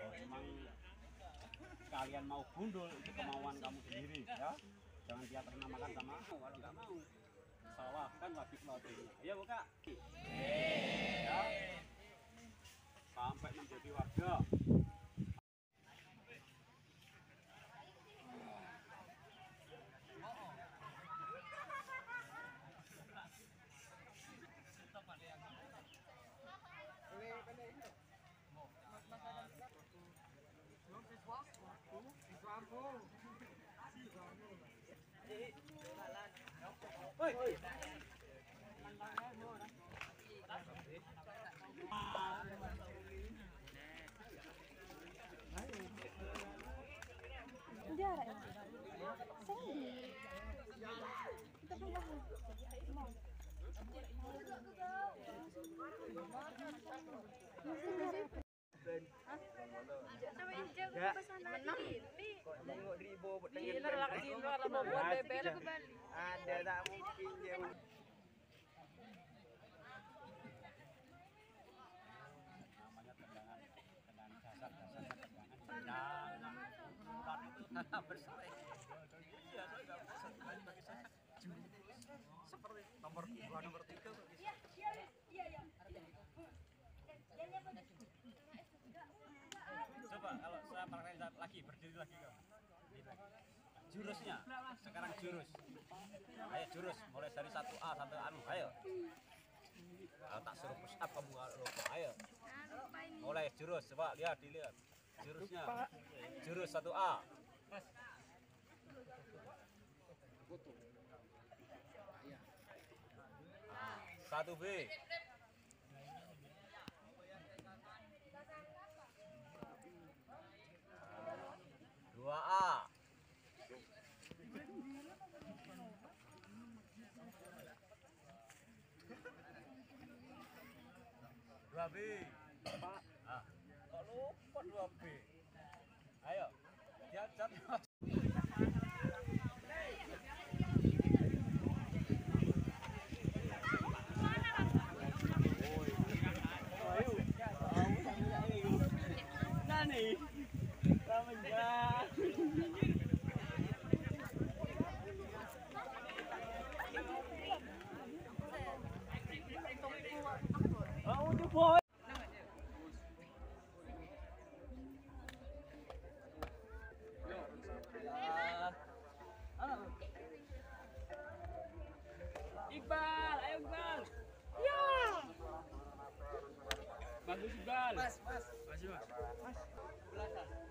memang kalian mau gundul itu kemauan kamu sendiri ya. Jangan dia ternamakan sama kalau nggak mau. Sawah kan wajib loadingnya. Ayo buka. Ya. Sampai menjadi warga. Ada tak mungkin dia. Namanya tendangan dasar-dasarnya tendangan umpan itu bersaing. Iya, saya nggak bisa bagi saya seperti nomor 2, nomor 3 bisa. Coba kalau saya praktek lagi, berdiri lagi kau. Jurusnya, sekarang jurus. Ayo jurus, mulai dari 1A sampai anu, ayo. Kalau tak suruh push up kamu lupa, ayo. Mulai jurus, coba dilihat. Jurusnya, jurus 1A. 1B. 2A. 2B. Ah, kok lupa 2B? Ayo, diajak. Nani, Rameja. Oh, udah boy. Iqbal, ayo Iqbal. Ya. Bagus Iqbal. Mas. Masih mas. Mas. Belasan.